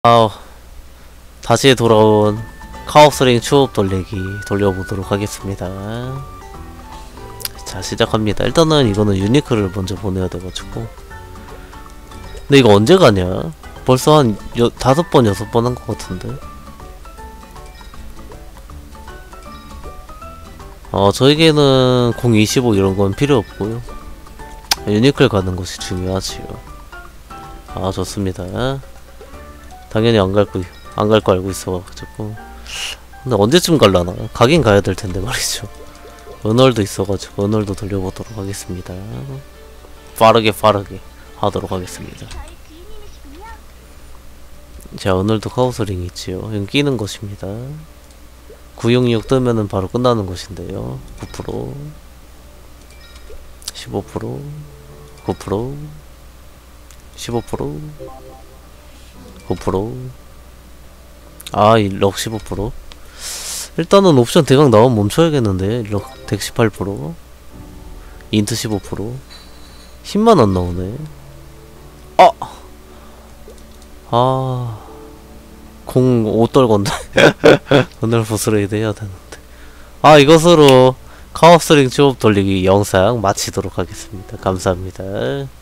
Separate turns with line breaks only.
아, 다시 돌아온 카오스링 추억 돌리기 돌려보도록 하겠습니다. 자, 시작합니다. 일단은 이거는 유니크를 먼저 보내야 돼가지고. 근데 이거 언제 가냐? 벌써 한 5번, 6번 한 것 같은데. 저에게는 025 이런 건 필요 없고요. 유니크를 가는 것이 중요하지요. 좋습니다. 당연히 안 갈 거 알고 있어가지고. 근데 언제쯤 갈라나? 가긴 가야 될 텐데 말이죠. 은월도 있어가지고 은월도 돌려보도록 하겠습니다. 빠르게 하도록 하겠습니다. 자, 은월도 카오스링이 있지요. 이건 끼는 것입니다. 966 뜨면은 바로 끝나는 것인데요. 9%, 15%, 9%, 15%, 9%. 럭 15%. 일단은 옵션 대강 나오면 멈춰야겠는데. 럭 덱 18%, 인트 15%. 10만 안 나오네. 05 떨건데. 오늘 보스레이드 해야 되는데. 이것으로 카오스링 추업 돌리기 영상 마치도록 하겠습니다. 감사합니다.